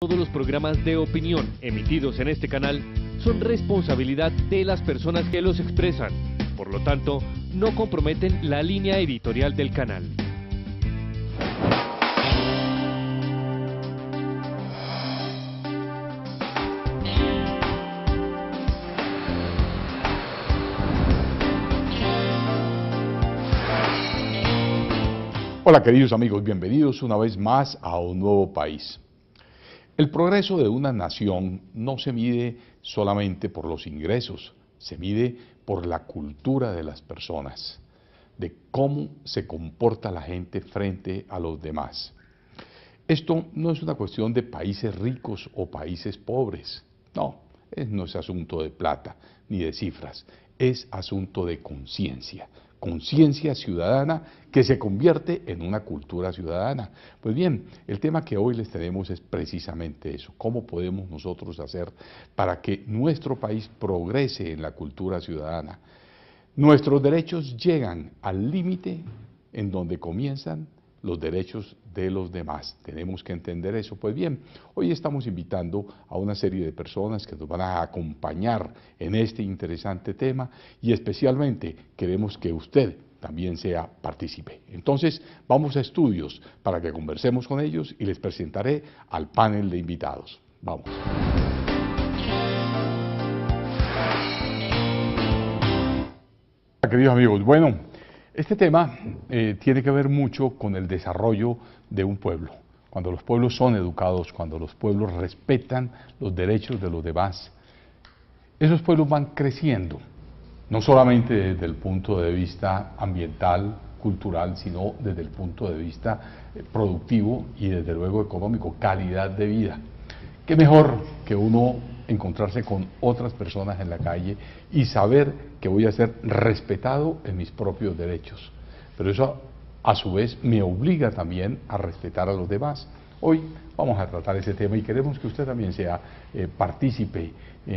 Todos los programas de opinión emitidos en este canal son responsabilidad de las personas que los expresan. Por lo tanto, no comprometen la línea editorial del canal. Hola queridos amigos, bienvenidos una vez más a un nuevo país. El progreso de una nación no se mide solamente por los ingresos, se mide por la cultura de las personas, de cómo se comporta la gente frente a los demás. Esto no es una cuestión de países ricos o países pobres, no es asunto de plata ni de cifras, es asunto de conciencia. Conciencia ciudadana que se convierte en una cultura ciudadana. Pues bien, el tema que hoy les tenemos es precisamente eso, cómo podemos nosotros hacer para que nuestro país progrese en la cultura ciudadana. Nuestros derechos llegan al límite en donde comienzan los derechos de los demás. Tenemos que entender eso. Pues bien, hoy estamos invitando a una serie de personas que nos van a acompañar en este interesante tema y especialmente queremos que usted también sea partícipe. Entonces, vamos a estudios para que conversemos con ellos y les presentaré al panel de invitados. Vamos. Queridos amigos, bueno, este tema tiene que ver mucho con el desarrollo de un pueblo. Cuando los pueblos son educados, cuando los pueblos respetan los derechos de los demás, esos pueblos van creciendo, no solamente desde el punto de vista ambiental, cultural, sino desde el punto de vista productivo y desde luego económico, calidad de vida. ¿Qué mejor que uno encontrarse con otras personas en la calle y saber que voy a ser respetado en mis propios derechos? Pero eso a su vez me obliga también a respetar a los demás. Hoy vamos a tratar ese tema y queremos que usted también sea partícipe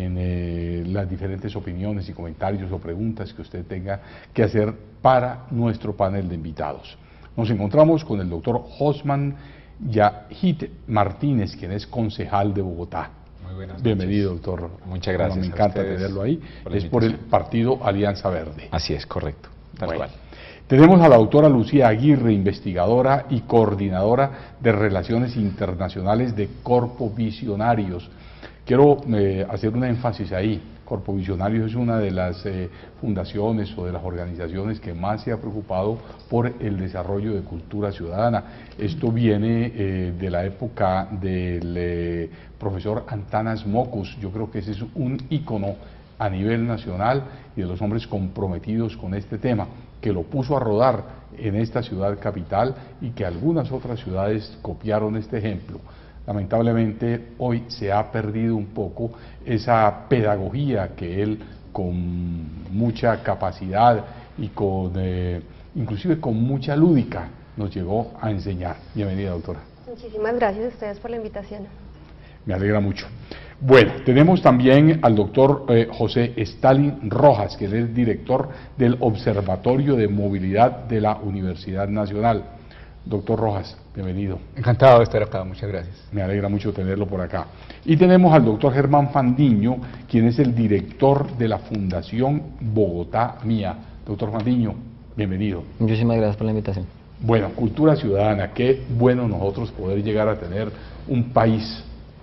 en las diferentes opiniones y comentarios o preguntas que usted tenga que hacer para nuestro panel de invitados. Nos encontramos con el doctor Josman Yahid Martínez, quien es concejal de Bogotá. Muy buenas noches. Bienvenido, doctor. Muchas gracias. Me encanta tenerlo ahí. Es por el partido Alianza Verde. Así es, correcto. Tal cual. Tenemos a la doctora Lucía Aguirre, investigadora y coordinadora de Relaciones Internacionales de Corpo Visionarios. Quiero hacer un énfasis ahí. Corpo Visionarios es una de las fundaciones o de las organizaciones que más se ha preocupado por el desarrollo de cultura ciudadana. Esto viene de la época del profesor Antanas Mockus. Yo creo que ese es un ícono a nivel nacional y de los hombres comprometidos con este tema, que lo puso a rodar en esta ciudad capital y que algunas otras ciudades copiaron este ejemplo. Lamentablemente hoy se ha perdido un poco esa pedagogía que él con mucha capacidad y inclusive con mucha lúdica nos llegó a enseñar. Bienvenida, doctora. Muchísimas gracias a ustedes por la invitación. Me alegra mucho. Bueno, tenemos también al doctor José Stalin Rojas, que es el director del Observatorio de Movilidad de la Universidad Nacional. Doctor Rojas, bienvenido. Encantado de estar acá, muchas gracias. Me alegra mucho tenerlo por acá. Y tenemos al doctor Germán Fandiño, quien es el director de la Fundación Bogotá Mía. Doctor Fandiño, bienvenido. Muchísimas gracias por la invitación. Bueno, cultura ciudadana, qué bueno nosotros poder llegar a tener un país,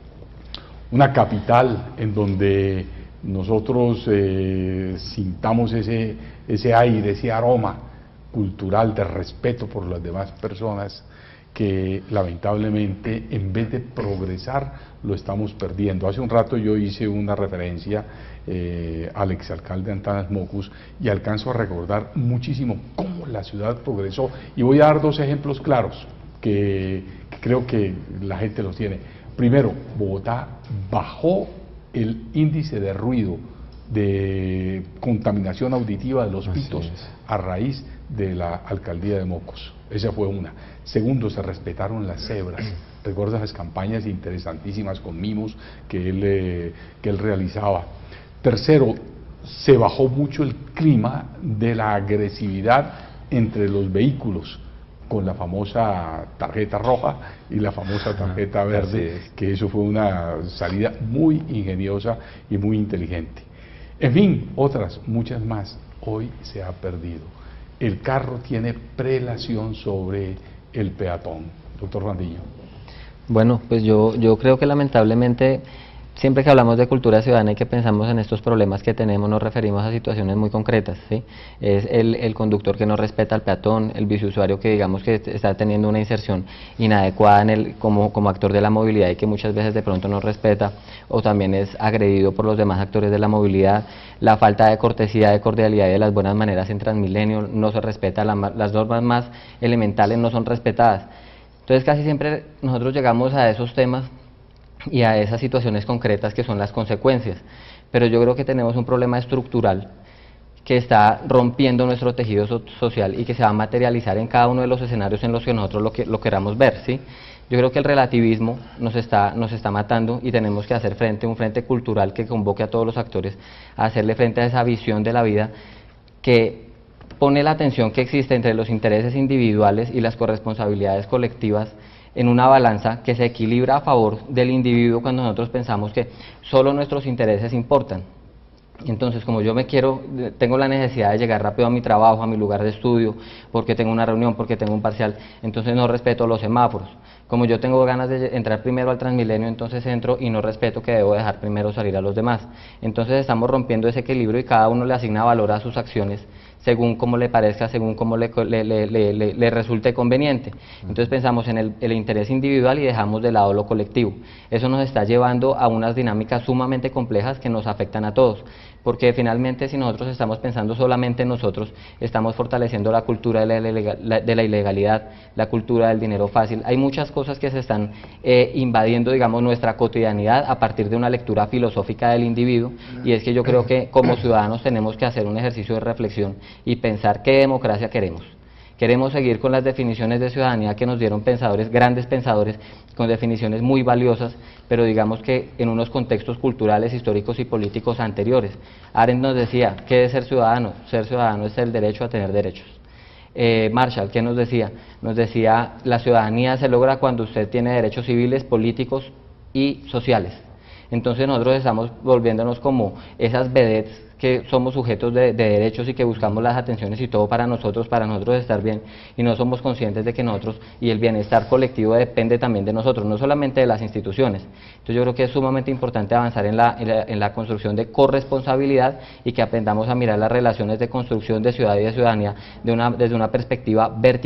una capital en donde nosotros sintamos ese aire, ese aroma cultural de respeto por las demás personas que lamentablemente en vez de progresar lo estamos perdiendo. Hace un rato yo hice una referencia al exalcalde Antanas Mockus y alcanzo a recordar muchísimo cómo la ciudad progresó y voy a dar dos ejemplos claros que creo que la gente los tiene. Primero, Bogotá bajó el índice de ruido, de contaminación auditiva de los pitos a raíz de la alcaldía de Mockus. Esa fue una. Segundo, se respetaron las cebras. Recuerdo esas campañas interesantísimas con mimos que él realizaba. Tercero, se bajó mucho el clima de la agresividad entre los vehículos. con la famosa tarjeta roja y la famosa tarjeta verde, que eso fue una salida muy ingeniosa y muy inteligente. En fin, otras, muchas más, hoy se ha perdido. El carro tiene prelación sobre el peatón. Doctor Randiño. Bueno, pues yo creo que lamentablemente siempre que hablamos de cultura ciudadana y que pensamos en estos problemas que tenemos, nos referimos a situaciones muy concretas, ¿sí? Es el conductor que no respeta al peatón, el biciusuario que digamos que está teniendo una inserción inadecuada como actor de la movilidad y que muchas veces de pronto no respeta, o también es agredido por los demás actores de la movilidad, la falta de cortesía, de cordialidad y de las buenas maneras en Transmilenio, no se respeta, las normas más elementales no son respetadas. Entonces casi siempre nosotros llegamos a esos temas y a esas situaciones concretas que son las consecuencias, pero yo creo que tenemos un problema estructural que está rompiendo nuestro tejido social y que se va a materializar en cada uno de los escenarios en los que nosotros lo queramos ver, ¿sí? Yo creo que el relativismo nos está matando y tenemos que hacer frente, un frente cultural que convoque a todos los actores a hacerle frente a esa visión de la vida que pone la tensión que existe entre los intereses individuales y las corresponsabilidades colectivas en una balanza que se equilibra a favor del individuo cuando nosotros pensamos que solo nuestros intereses importan. Entonces, como yo tengo la necesidad de llegar rápido a mi trabajo, a mi lugar de estudio, porque tengo una reunión, porque tengo un parcial, entonces no respeto los semáforos. Como yo tengo ganas de entrar primero al Transmilenio, entonces entro y no respeto que debo dejar primero salir a los demás. Entonces estamos rompiendo ese equilibrio y cada uno le asigna valor a sus acciones según como le parezca, según como le resulte conveniente. Entonces pensamos en el interés individual y dejamos de lado lo colectivo. Eso nos está llevando a unas dinámicas sumamente complejas que nos afectan a todos, porque finalmente si nosotros estamos pensando solamente en nosotros, estamos fortaleciendo la cultura de la ilegalidad, la cultura del dinero fácil. Hay muchas cosas que se están invadiendo, digamos, nuestra cotidianidad a partir de una lectura filosófica del individuo, y es que yo creo que como ciudadanos tenemos que hacer un ejercicio de reflexión y pensar qué democracia queremos. Queremos seguir con las definiciones de ciudadanía que nos dieron pensadores, grandes pensadores, con definiciones muy valiosas, pero digamos que en unos contextos culturales, históricos y políticos anteriores. Arendt nos decía, ¿qué es ser ciudadano? Ser ciudadano es el derecho a tener derechos. Marshall, ¿qué nos decía? Nos decía, la ciudadanía se logra cuando usted tiene derechos civiles, políticos y sociales. Entonces nosotros estamos volviéndonos como esas vedettes que somos sujetos de derechos y que buscamos las atenciones y todo para nosotros estar bien, y no somos conscientes de que nosotros y el bienestar colectivo depende también de nosotros, no solamente de las instituciones. Entonces yo creo que es sumamente importante avanzar en la construcción de corresponsabilidad y que aprendamos a mirar las relaciones de construcción de ciudad y de ciudadanía desde una perspectiva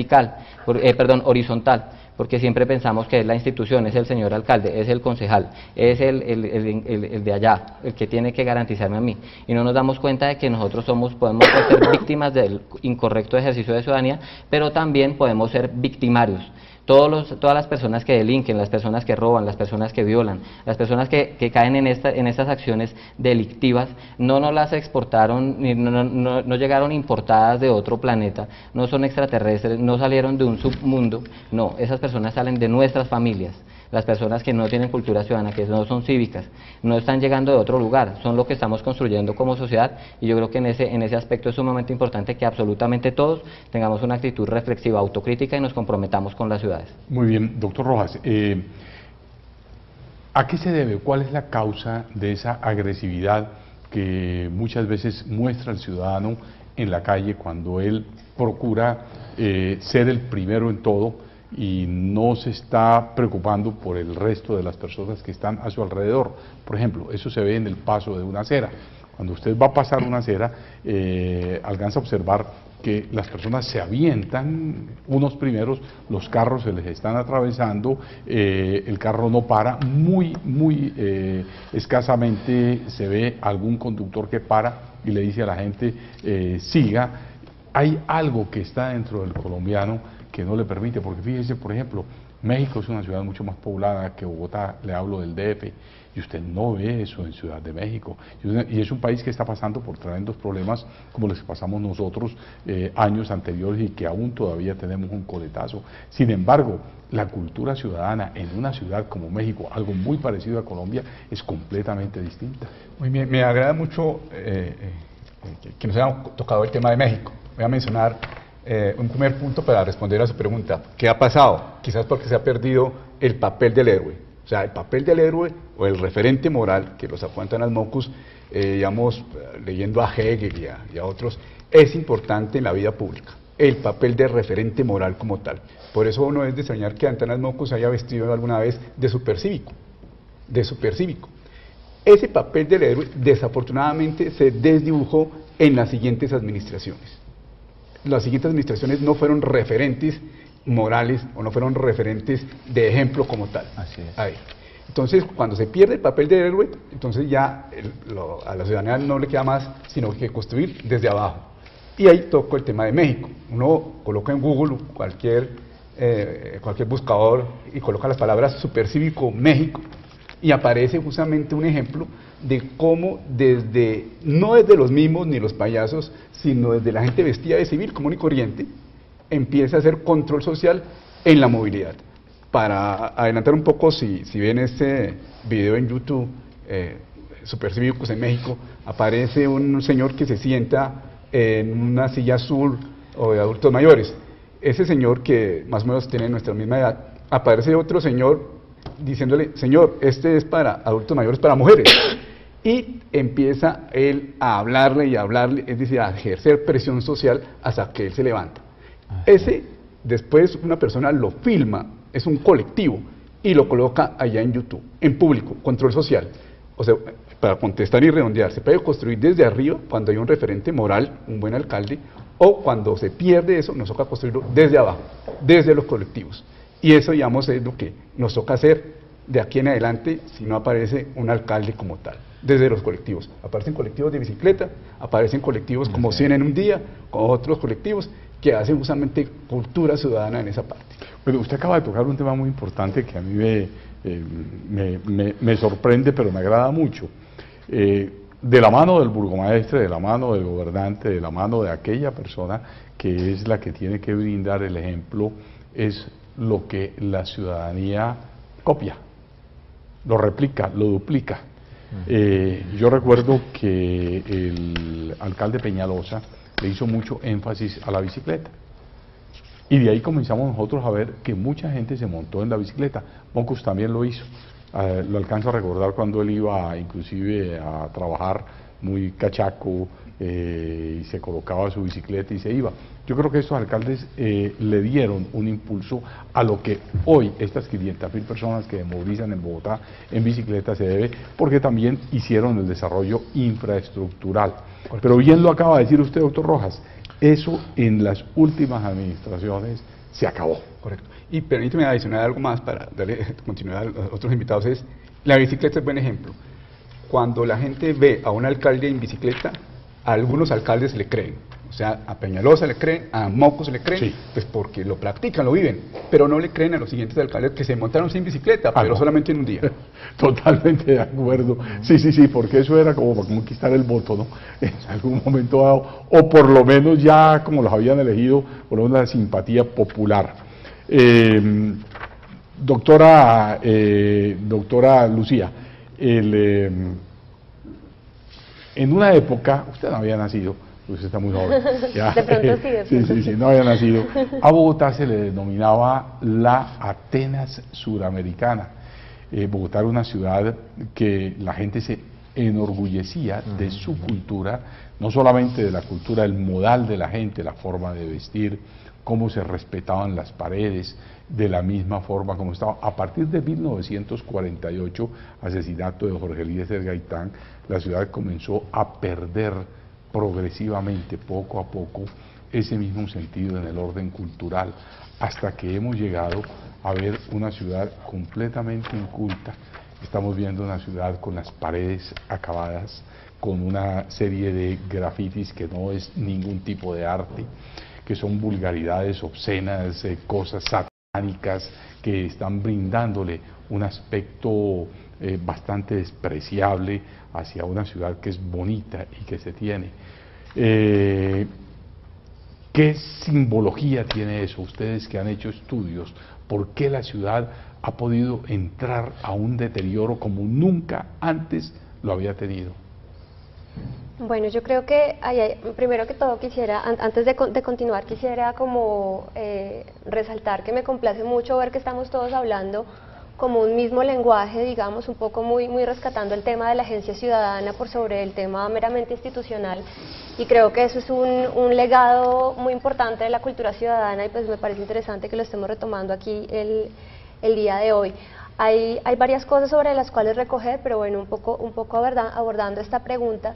horizontal. Porque siempre pensamos que es la institución, es el señor alcalde, es el concejal, es el de allá, el que tiene que garantizarme a mí. Y no nos damos cuenta de que nosotros podemos ser víctimas del incorrecto ejercicio de ciudadanía, pero también podemos ser victimarios. Todas las personas que delinquen, las personas que roban, las personas que violan, las personas que caen en estas acciones delictivas, no nos las exportaron, no llegaron importadas de otro planeta, no son extraterrestres, no salieron de un submundo, no, esas personas salen de nuestras familias. Las personas que no tienen cultura ciudadana, que no son cívicas, no están llegando de otro lugar, son lo que estamos construyendo como sociedad, y yo creo que en ese aspecto es sumamente importante que absolutamente todos tengamos una actitud reflexiva, autocrítica y nos comprometamos con las ciudades. Muy bien, doctor Rojas, ¿a qué se debe? ¿Cuál es la causa de esa agresividad que muchas veces muestra el ciudadano en la calle cuando él procura ser el primero en todo y no se está preocupando por el resto de las personas que están a su alrededor? Por ejemplo, eso se ve en el paso de una acera. Cuando usted va a pasar una acera, alcanza a observar que las personas se avientan unos primeros, los carros se les están atravesando, el carro no para, muy escasamente se ve algún conductor que para y le dice a la gente siga. Hay algo que está dentro del colombiano que no le permite, porque fíjese, por ejemplo, México es una ciudad mucho más poblada que Bogotá, le hablo del DF, y usted no ve eso en Ciudad de México, y es un país que está pasando por tremendos problemas como los que pasamos nosotros años anteriores y que aún todavía tenemos un coletazo. Sin embargo, la cultura ciudadana en una ciudad como México, algo muy parecido a Colombia, es completamente distinta. Muy bien, me agrada mucho que nos hayan tocado el tema de México. Voy a mencionar un primer punto para responder a su pregunta. ¿Qué ha pasado? Quizás porque se ha perdido el papel del héroe. O sea, el papel del héroe o el referente moral, que los aguantan al mocus, digamos, leyendo a Hegel y a otros, es importante en la vida pública. El papel de referente moral como tal. Por eso no es de extrañar que Antanas Mocus haya vestido alguna vez de supercívico. Ese papel del héroe desafortunadamente se desdibujó en las siguientes administraciones. Las siguientes administraciones no fueron referentes morales o no fueron referentes de ejemplo como tal. Así es. Ahí. Entonces, cuando se pierde el papel del héroe, entonces ya a la ciudadanía no le queda más sino que construir desde abajo. Y ahí toco el tema de México. Uno coloca en Google cualquier buscador y coloca las palabras supercívico México y aparece justamente un ejemplo de cómo no desde los mimos ni los payasos, sino desde la gente vestida de civil común y corriente, empieza a hacer control social en la movilidad. Para adelantar un poco, si ven este video en YouTube, Supercívicos en México, aparece un señor que se sienta en una silla azul o de adultos mayores. Ese señor, que más o menos tiene nuestra misma edad, aparece otro señor diciéndole: señor, este es para adultos mayores, para mujeres. Y empieza él a hablarle y a hablarle, es decir, a ejercer presión social hasta que él se levanta. Ese, después una persona lo filma, es un colectivo, y lo coloca allá en YouTube, en público, control social. O sea, para contestar y redondear, se puede construir desde arriba cuando hay un referente moral, un buen alcalde, o cuando se pierde eso, nos toca construirlo desde abajo, desde los colectivos. Y eso, digamos, es lo que nos toca hacer de aquí en adelante si no aparece un alcalde como tal, desde los colectivos. Aparecen colectivos de bicicleta, aparecen colectivos como 100 en un día, con otros colectivos que hacen justamente cultura ciudadana en esa parte. Bueno, usted acaba de tocar un tema muy importante que a mí me sorprende, pero me agrada mucho. De la mano del burgomaestre, de la mano del gobernante, de la mano de aquella persona que es la que tiene que brindar el ejemplo, es lo que la ciudadanía copia, lo replica, lo duplica. Yo recuerdo que el alcalde Peñalosa le hizo mucho énfasis a la bicicleta. Y de ahí comenzamos nosotros a ver que mucha gente se montó en la bicicleta. Mocus también lo hizo. Lo alcanzo a recordar cuando él iba inclusive a trabajar muy cachaco, y se colocaba su bicicleta y se iba. Yo creo que estos alcaldes le dieron un impulso a lo que hoy estas 500.000 personas que movilizan en Bogotá en bicicleta se debe, porque también hicieron el desarrollo infraestructural. Correcto. Pero bien lo acaba de decir usted, doctor Rojas, eso en las últimas administraciones se acabó. Correcto. Y permíteme adicionar algo más para darle continuidad a los otros invitados, es la bicicleta es buen ejemplo. Cuando la gente ve a un alcalde en bicicleta, a algunos alcaldes le creen. O sea, a Peñalosa le creen, a Mocus le creen, sí, pues porque lo practican, lo viven, pero no le creen a los siguientes alcaldes que se montaron sin bicicleta, pero no, solamente en un día. Totalmente de acuerdo. Sí, porque eso era como para conquistar el voto, ¿no? En algún momento dado, o por lo menos ya como los habían elegido, por lo menos la simpatía popular. Doctora Lucía, en una época, usted no había nacido, usted está muy joven. Ya, de pronto sí, sí, no había nacido. A Bogotá se le denominaba la Atenas suramericana. Bogotá era una ciudad que la gente se enorgullecía de su cultura, no solamente de la cultura, el modal de la gente, la forma de vestir, cómo se respetaban las paredes, de la misma forma como estaba. A partir de 1948, asesinato de Jorge Eliezer Gaitán, la ciudad comenzó a perder progresivamente, poco a poco, ese mismo sentido en el orden cultural, hasta que hemos llegado a ver una ciudad completamente inculta. Estamos viendo una ciudad con las paredes acabadas, con una serie de grafitis que no es ningún tipo de arte, que son vulgaridades obscenas, cosas satánicas que están brindándole un aspecto bastante despreciable hacia una ciudad que es bonita y que se tiene. ¿Qué simbología tiene eso? Ustedes que han hecho estudios, ¿por qué la ciudad ha podido entrar a un deterioro como nunca antes lo había tenido? Bueno, yo creo que primero que todo quisiera, antes de continuar, quisiera como resaltar que me complace mucho ver que estamos todos hablando como un mismo lenguaje, digamos, un poco muy rescatando el tema de la agencia ciudadana por sobre el tema meramente institucional, y creo que eso es un legado muy importante de la cultura ciudadana, y pues me parece interesante que lo estemos retomando aquí el día de hoy. Hay varias cosas sobre las cuales recoger, pero bueno, un poco abordando esta pregunta.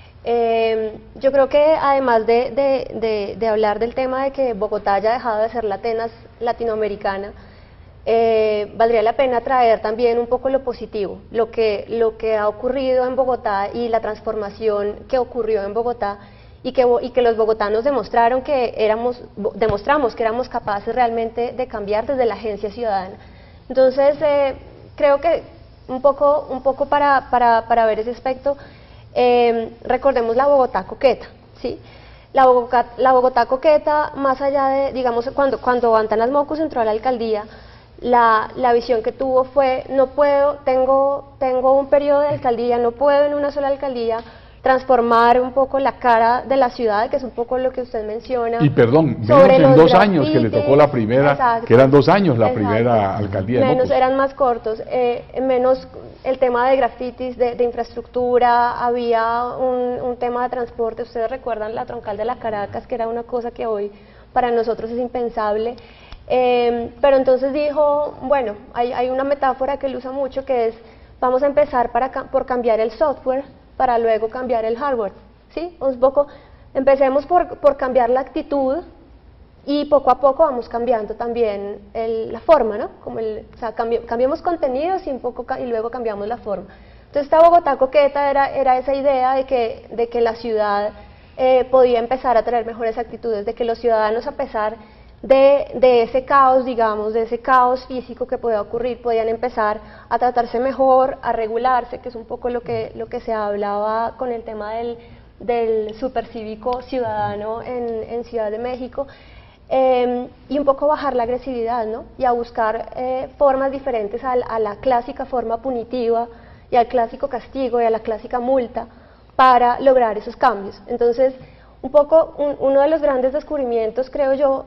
Yo creo que además de hablar del tema de que Bogotá haya dejado de ser la Atenas latinoamericana, valdría la pena traer también un poco lo positivo, lo que ha ocurrido en Bogotá y la transformación que ocurrió en Bogotá, y que los bogotanos demostramos que éramos capaces realmente de cambiar desde la agencia ciudadana. Entonces, creo que un poco para ver ese aspecto, recordemos la Bogotá coqueta, ¿sí? La Bogotá coqueta, más allá de, digamos, cuando Antanas Mockus entró a la alcaldía, la visión que tuvo fue, no puedo, tengo un periodo de alcaldía, no puedo en una sola alcaldía transformar un poco la cara de la ciudad, que es un poco lo que usted menciona. Y perdón, menos en 2 años que le tocó la primera, exacto, que eran 2 años la primera alcaldía de Menos, Mockus. eran más cortos, menos el tema de grafitis, de infraestructura, había un tema de transporte. Ustedes recuerdan la troncal de la Caracas, que era una cosa que hoy para nosotros es impensable. Pero entonces dijo, bueno, hay una metáfora que él usa mucho, que es, vamos a empezar por cambiar el software, para luego cambiar el hardware, ¿sí? Un poco, empecemos por cambiar la actitud, y poco a poco vamos cambiando también la forma, ¿no? Como o sea, cambiamos contenidos y luego cambiamos la forma. Entonces esta Bogotá coqueta era esa idea de que la ciudad podía empezar a tener mejores actitudes, de que los ciudadanos, a pesar de ese caos, digamos, de ese caos físico que podía ocurrir, podían empezar a tratarse mejor, a regularse, que es un poco lo que se hablaba con el tema del supercívico ciudadano en Ciudad de México, y un poco bajar la agresividad, ¿no? Y a buscar formas diferentes a la clásica forma punitiva y al clásico castigo y a la clásica multa para lograr esos cambios. Entonces, un poco, uno de los grandes descubrimientos, creo yo,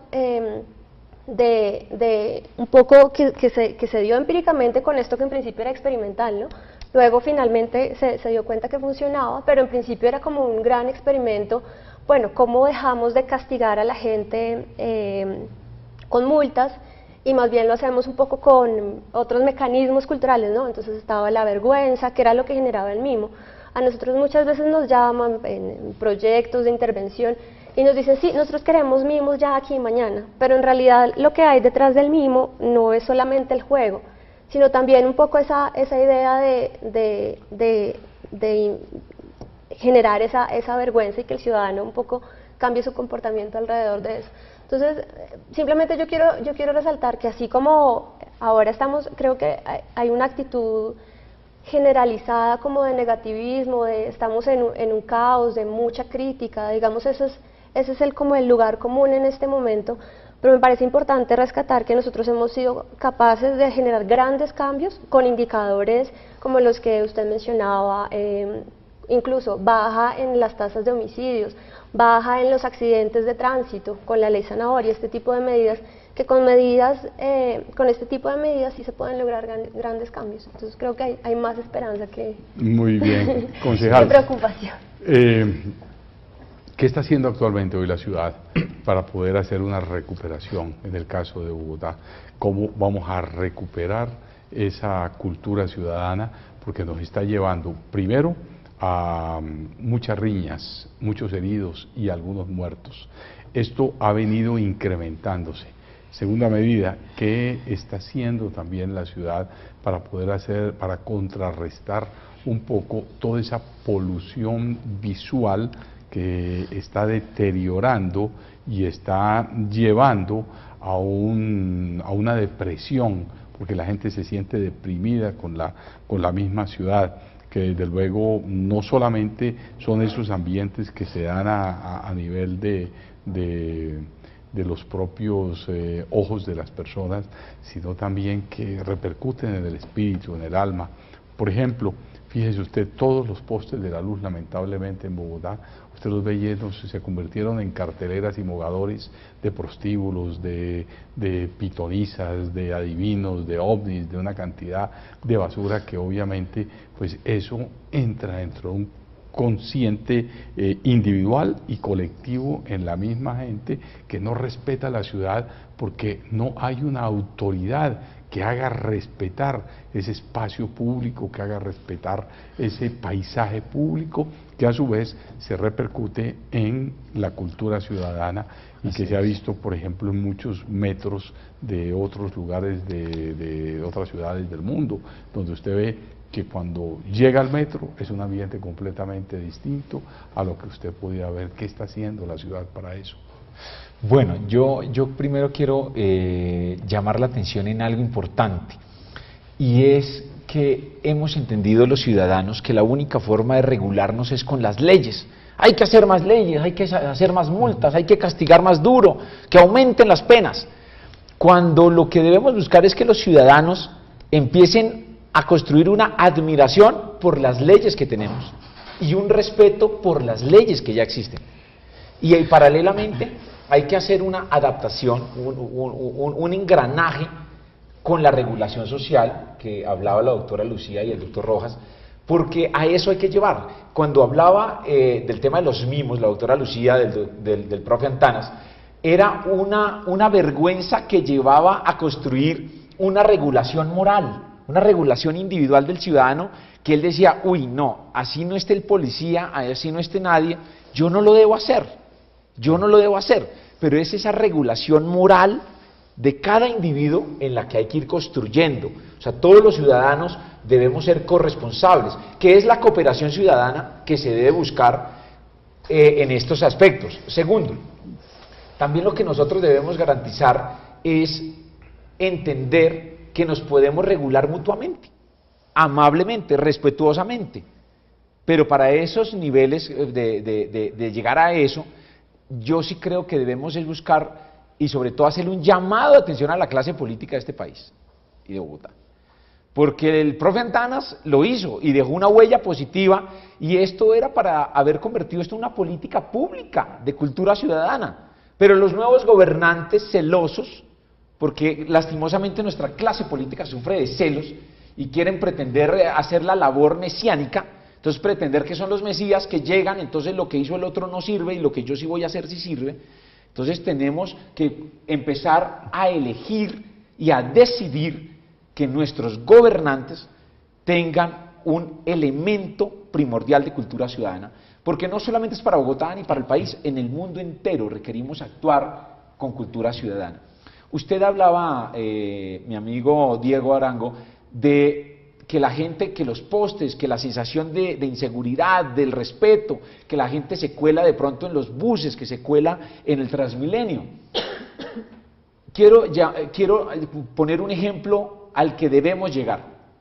un poco que se dio empíricamente con esto, que en principio era experimental, ¿no? Luego finalmente se dio cuenta que funcionaba, pero en principio era como un gran experimento. Bueno, ¿cómo dejamos de castigar a la gente con multas y más bien lo hacemos un poco con otros mecanismos culturales, ¿no? Entonces estaba la vergüenza, que era lo que generaba el mimo. A nosotros muchas veces nos llaman en proyectos de intervención y nos dicen, sí, nosotros queremos mimos ya aquí y mañana, pero en realidad lo que hay detrás del mimo no es solamente el juego, sino también un poco esa idea de generar esa vergüenza, y que el ciudadano un poco cambie su comportamiento alrededor de eso. Entonces, simplemente yo quiero resaltar que así como ahora creo que hay una actitud generalizada como de negativismo, estamos en un caos, de mucha crítica, digamos, ese es como el lugar común en este momento, pero me parece importante rescatar que nosotros hemos sido capaces de generar grandes cambios con indicadores como los que usted mencionaba, incluso baja en las tasas de homicidios, baja en los accidentes de tránsito con la ley Zanahoria, este tipo de medidas, que con este tipo de medidas sí se pueden lograr grandes cambios. Entonces creo que hay más esperanza que, muy bien, concejal, que preocupación. ¿Qué está haciendo actualmente hoy la ciudad para poder hacer una recuperación en el caso de Bogotá? ¿Cómo vamos a recuperar esa cultura ciudadana? Porque nos está llevando primero a muchas riñas, muchos heridos y algunos muertos. Esto ha venido incrementándose. Segunda medida, ¿qué está haciendo también la ciudad para para contrarrestar un poco toda esa polución visual que está deteriorando y está llevando a una depresión, porque la gente se siente deprimida con la misma ciudad, que desde luego no solamente son esos ambientes que se dan a nivel de los propios ojos de las personas, sino también que repercuten en el espíritu, en el alma. Por ejemplo, Fíjese usted, todos los postes de la luz, lamentablemente en Bogotá, usted los ve llenos, se convirtieron en carteleras y mogadores de prostíbulos, de pitonizas, de adivinos, de ovnis, de una cantidad de basura que obviamente, pues eso entra dentro de un consciente individual y colectivo en la misma gente que no respeta la ciudad porque no hay una autoridad que haga respetar ese espacio público, que haga respetar ese paisaje público, que a su vez se repercute en la cultura ciudadana y que se ha visto, por ejemplo, en muchos metros de otros lugares de otras ciudades del mundo, donde usted ve que cuando llega al metro es un ambiente completamente distinto a lo que usted podía ver. ¿Qué está haciendo la ciudad para eso? Bueno, yo primero quiero llamar la atención en algo importante, y es que hemos entendido los ciudadanos que la única forma de regularnos es con las leyes. Hay que hacer más leyes, hay que hacer más multas, hay que castigar más duro, que aumenten las penas, cuando lo que debemos buscar es que los ciudadanos empiecen a construir una admiración por las leyes que tenemos y un respeto por las leyes que ya existen. Y paralelamente hay que hacer una adaptación, un engranaje con la regulación social que hablaba la doctora Lucía y el doctor Rojas, porque a eso hay que llevar. Cuando hablaba del tema de los mimos, la doctora Lucía del profe Antanas, era una vergüenza que llevaba a construir una regulación moral, una regulación individual del ciudadano, que él decía, uy, no, así no esté el policía, así no esté nadie, yo no lo debo hacer, pero es esa regulación moral de cada individuo en la que hay que ir construyendo. O sea, todos los ciudadanos debemos ser corresponsables, que es la cooperación ciudadana que se debe buscar en estos aspectos. Segundo, también lo que nosotros debemos garantizar es entender que nos podemos regular mutuamente, amablemente, respetuosamente, pero para esos niveles de llegar a eso, yo sí creo que debemos es buscar y sobre todo hacer un llamado de atención a la clase política de este país y de Bogotá, porque el profe Antanas lo hizo y dejó una huella positiva, y esto era para haber convertido esto en una política pública de cultura ciudadana, pero los nuevos gobernantes celosos, porque lastimosamente nuestra clase política sufre de celos y quieren pretender hacer la labor mesiánica, entonces pretender que son los mesías que llegan, entonces lo que hizo el otro no sirve y lo que yo sí voy a hacer sí sirve. Entonces tenemos que empezar a elegir y a decidir que nuestros gobernantes tengan un elemento primordial de cultura ciudadana, porque no solamente es para Bogotá ni para el país, en el mundo entero requerimos actuar con cultura ciudadana. Usted hablaba, mi amigo Diego Arango, de que la gente, que los postes, que la sensación de inseguridad, del respeto, que la gente se cuela de pronto en los buses, que se cuela en el Transmilenio. Quiero poner un ejemplo al que debemos llegar.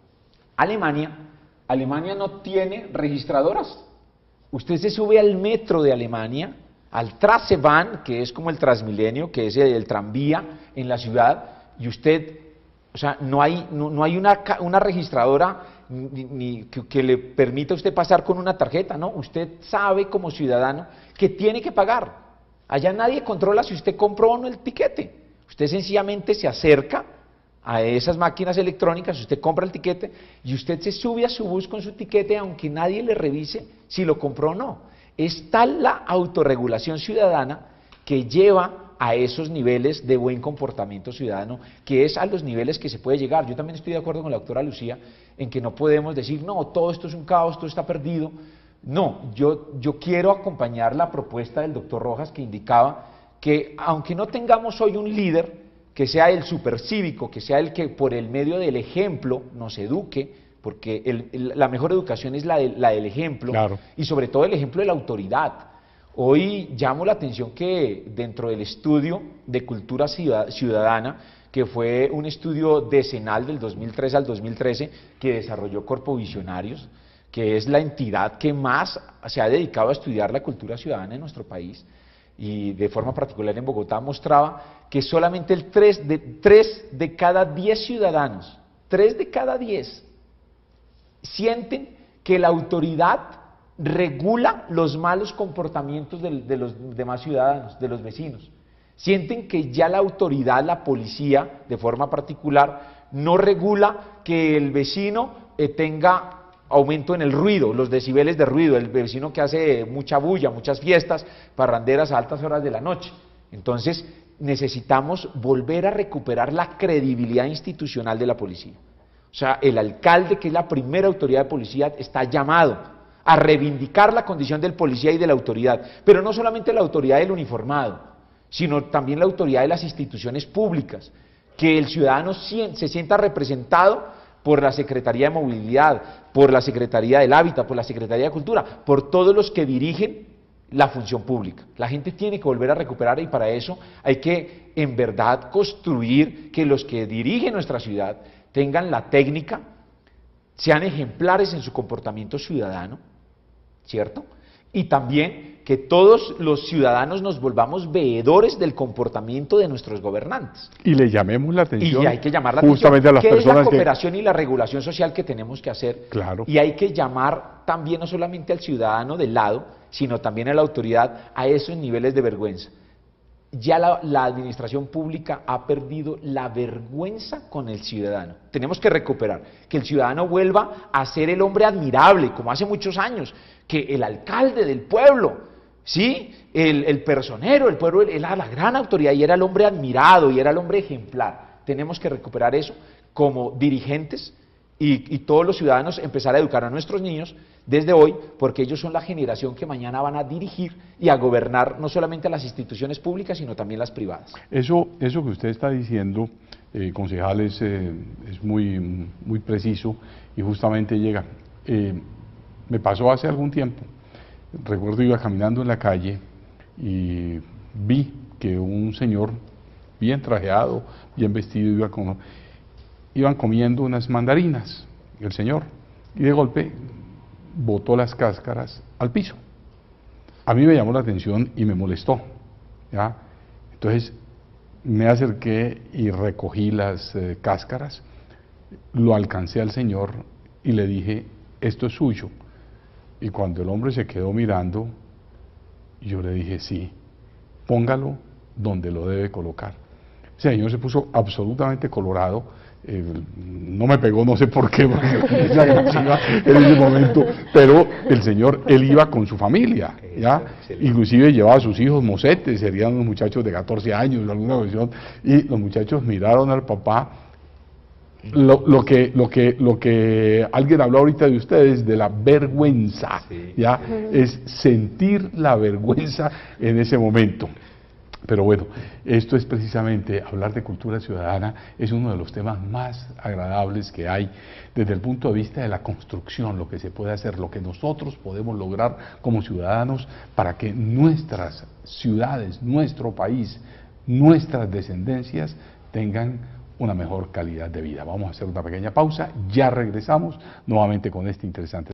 Alemania no tiene registradoras. Usted se sube al metro de Alemania, al Straßenbahn, que es como el Transmilenio, que es el tranvía en la ciudad, y usted, o sea, no hay una registradora ni que le permita a usted pasar con una tarjeta, ¿no? Usted sabe como ciudadano que tiene que pagar. Allá nadie controla si usted compró o no el tiquete. Usted sencillamente se acerca a esas máquinas electrónicas, usted compra el tiquete y usted se sube a su bus con su tiquete aunque nadie le revise si lo compró o no. Es tal la autorregulación ciudadana que lleva a esos niveles de buen comportamiento ciudadano, que es a los niveles que se puede llegar. Yo también estoy de acuerdo con la doctora Lucía en que no podemos decir, no, todo esto es un caos, todo está perdido. No, yo quiero acompañar la propuesta del doctor Rojas, que indicaba que aunque no tengamos hoy un líder que sea el supercívico, que sea el que por el medio del ejemplo nos eduque, porque la mejor educación es la del ejemplo, claro, y sobre todo el ejemplo de la autoridad. Hoy llamo la atención que dentro del estudio de cultura ciudadana, que fue un estudio decenal del 2003 al 2013 que desarrolló Corpo Visionarios, que es la entidad que más se ha dedicado a estudiar la cultura ciudadana en nuestro país, y de forma particular en Bogotá, mostraba que solamente 3 de cada 10 ciudadanos, 3 de cada 10, sienten que la autoridad regula los malos comportamientos de los demás ciudadanos, de los vecinos. Sienten que ya la autoridad, la policía, de forma particular, no regula que el vecino tenga aumento en el ruido, los decibeles de ruido, el vecino que hace mucha bulla, muchas fiestas, parranderas a altas horas de la noche. Entonces, necesitamos volver a recuperar la credibilidad institucional de la policía. O sea, el alcalde, que es la primera autoridad de policía, está llamado a reivindicar la condición del policía y de la autoridad, pero no solamente la autoridad del uniformado, sino también la autoridad de las instituciones públicas, que el ciudadano se sienta representado por la Secretaría de Movilidad, por la Secretaría del Hábitat, por la Secretaría de Cultura, por todos los que dirigen la función pública. La gente tiene que volver a recuperar, y para eso hay que en verdad construir que los que dirigen nuestra ciudad tengan la técnica, sean ejemplares en su comportamiento ciudadano, ¿cierto? Y también que todos los ciudadanos nos volvamos veedores del comportamiento de nuestros gobernantes. Y le llamemos la atención. Y hay que llamar la justamente atención. A las ¿Qué personas es la cooperación y la regulación social que tenemos que hacer? Claro. Y hay que llamar también no solamente al ciudadano del lado, sino también a la autoridad a esos niveles de vergüenza. Ya la administración pública ha perdido la vergüenza con el ciudadano. Tenemos que recuperar, que el ciudadano vuelva a ser el hombre admirable, como hace muchos años, que el alcalde del pueblo, ¿sí? El personero, el pueblo era la gran autoridad y era el hombre admirado y era el hombre ejemplar. Tenemos que recuperar eso como dirigentes y todos los ciudadanos empezar a educar a nuestros niños desde hoy, porque ellos son la generación que mañana van a dirigir y a gobernar no solamente a las instituciones públicas, sino también las privadas. Eso que usted está diciendo, concejal, es muy preciso y justamente llega. Me pasó hace algún tiempo, recuerdo iba caminando en la calle y vi que un señor bien trajeado, bien vestido, iban comiendo unas mandarinas, el señor, y de golpe botó las cáscaras al piso. A mí me llamó la atención y me molestó, ¿ya? Entonces me acerqué y recogí las cáscaras, lo alcancé al señor y le dije, esto es suyo. Y cuando el hombre se quedó mirando, yo le dije, sí, póngalo donde lo debe colocar. El señor se puso absolutamente colorado. No me pegó, no sé por qué, porque es agresiva en ese momento, pero el señor, él iba con su familia, ¿ya? Inclusive llevaba a sus hijos mocetes, serían unos muchachos de 14 años, alguna versión, y los muchachos miraron al papá. Lo que alguien habló ahorita de ustedes, de la vergüenza, ¿ya? Es sentir la vergüenza en ese momento. Pero bueno, esto es precisamente, hablar de cultura ciudadana es uno de los temas más agradables que hay desde el punto de vista de la construcción, lo que se puede hacer, lo que nosotros podemos lograr como ciudadanos para que nuestras ciudades, nuestro país, nuestras descendencias tengan una mejor calidad de vida. Vamos a hacer una pequeña pausa, ya regresamos nuevamente con este interesante.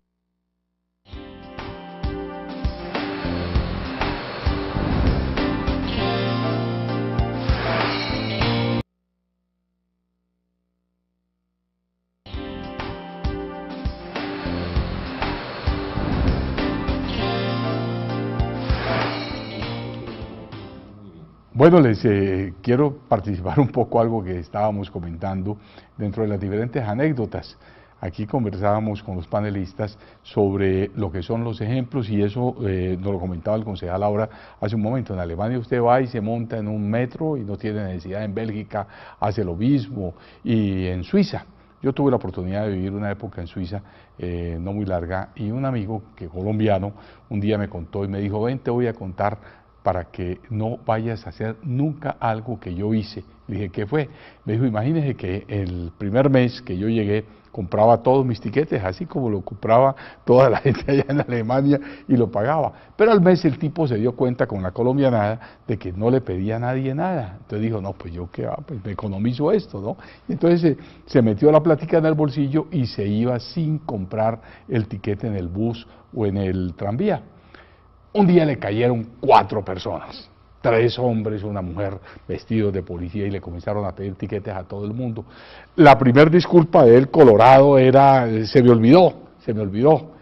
Bueno, les quiero participar un poco algo que estábamos comentando dentro de las diferentes anécdotas. Aquí conversábamos con los panelistas sobre lo que son los ejemplos y eso nos lo comentaba el concejal ahora hace un momento. En Alemania usted va y se monta en un metro y no tiene necesidad. En Bélgica hace lo mismo, y en Suiza. Yo tuve la oportunidad de vivir una época en Suiza, no muy larga, y un amigo que colombiano un día me contó y me dijo, ven, te voy a contar para que no vayas a hacer nunca algo que yo hice. Le dije, ¿qué fue? Me dijo, imagínese que el primer mes que yo llegué, compraba todos mis tiquetes, así como lo compraba toda la gente allá en Alemania, y lo pagaba. Pero al mes el tipo se dio cuenta con la colombianada de que no le pedía a nadie nada. Entonces dijo, no, pues yo qué va, pues me economizo esto, ¿no? Y entonces se metió la plática en el bolsillo y se iba sin comprar el tiquete en el bus o en el tranvía. Un día le cayeron 4 personas, 3 hombres, una mujer vestidos de policía, y le comenzaron a pedir tiquetes a todo el mundo. La primera disculpa de él, colorado, era, se me olvidó.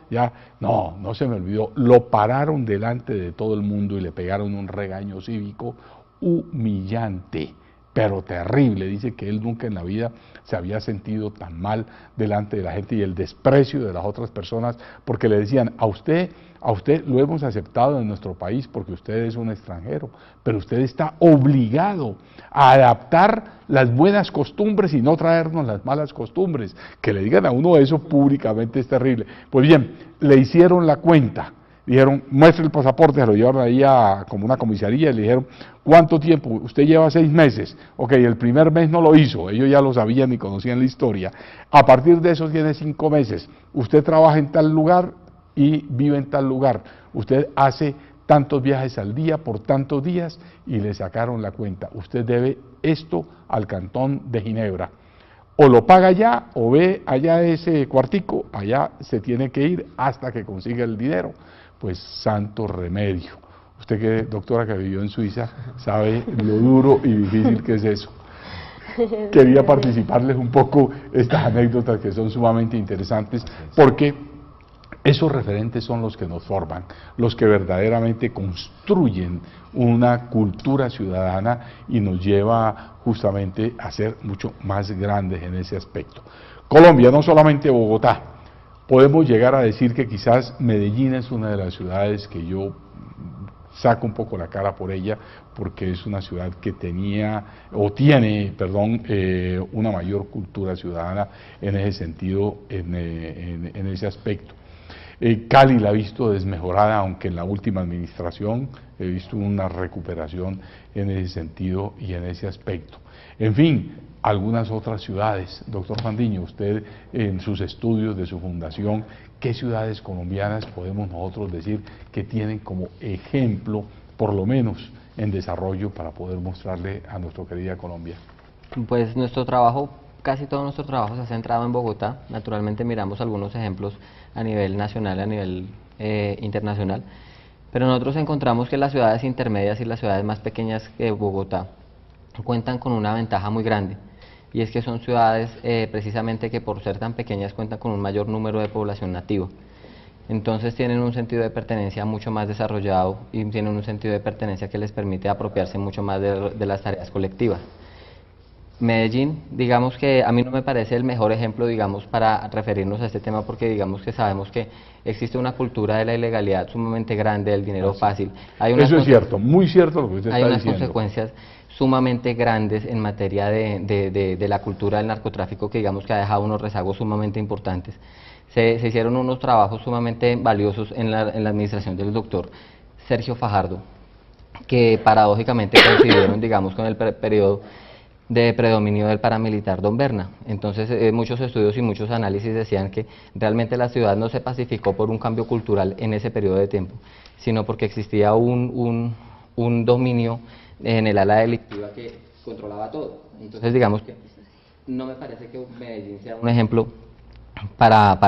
ya, no se me olvidó, lo pararon delante de todo el mundo y le pegaron un regaño cívico humillante, pero terrible. Dice que él nunca en la vida se había sentido tan mal delante de la gente y el desprecio de las otras personas, porque le decían, a usted lo hemos aceptado en nuestro país porque usted es un extranjero, pero usted está obligado a adaptar las buenas costumbres y no traernos las malas costumbres. Que le digan a uno eso públicamente es terrible. Pues bien, le hicieron la cuenta. Dijeron, muestre el pasaporte, se lo llevaron ahí a como una comisaría y le dijeron, ¿cuánto tiempo? Usted lleva 6 meses. Ok, el primer mes no lo hizo, ellos ya lo sabían y conocían la historia. A partir de eso tiene 5 meses. Usted trabaja en tal lugar y vive en tal lugar. Usted hace tantos viajes al día por tantos días y le sacaron la cuenta. Usted debe esto al Cantón de Ginebra. O lo paga allá o ve allá ese cuartico, allá se tiene que ir hasta que consiga el dinero. Pues santo remedio. Usted que doctora que vivió en Suiza sabe lo duro y difícil que es eso. Quería participarles un poco estas anécdotas que son sumamente interesantes porque esos referentes son los que nos forman, los que verdaderamente construyen una cultura ciudadana y nos lleva justamente a ser mucho más grandes en ese aspecto. Colombia, no solamente Bogotá. Podemos llegar a decir que quizás Medellín es una de las ciudades que yo saco un poco la cara por ella, porque es una ciudad que tiene, una mayor cultura ciudadana en ese sentido, en ese aspecto. Cali la he visto desmejorada, aunque en la última administración he visto una recuperación en ese sentido y en ese aspecto. En fin, algunas otras ciudades. Doctor Fandiño, usted en sus estudios de su fundación, ¿qué ciudades colombianas podemos nosotros decir que tienen como ejemplo, por lo menos en desarrollo, para poder mostrarle a nuestra querida Colombia? Pues nuestro trabajo, casi todo nuestro trabajo se ha centrado en Bogotá. Naturalmente miramos algunos ejemplos a nivel nacional, a nivel internacional, pero nosotros encontramos que las ciudades intermedias y las ciudades más pequeñas que Bogotá cuentan con una ventaja muy grande, y es que son ciudades precisamente que por ser tan pequeñas cuentan con un mayor número de población nativa. Entonces tienen un sentido de pertenencia mucho más desarrollado y tienen un sentido de pertenencia que les permite apropiarse mucho más de las tareas colectivas. Medellín, digamos que a mí no me parece el mejor ejemplo, digamos, para referirnos a este tema, porque digamos que sabemos que existe una cultura de la ilegalidad sumamente grande, del dinero fácil. Eso es cierto, muy cierto lo que usted está diciendo. Hay unas consecuencias sumamente grandes en materia de la cultura del narcotráfico, que digamos que ha dejado unos rezagos sumamente importantes. Se hicieron unos trabajos sumamente valiosos en la administración del doctor Sergio Fajardo, que paradójicamente coincidieron, digamos, con el periodo de predominio del paramilitar Don Berna. Entonces muchos estudios y muchos análisis decían que realmente la ciudad no se pacificó por un cambio cultural en ese periodo de tiempo, sino porque existía un dominio en el ala delictiva que controlaba todo. Entonces digamos que no me parece que Medellín sea un ejemplo para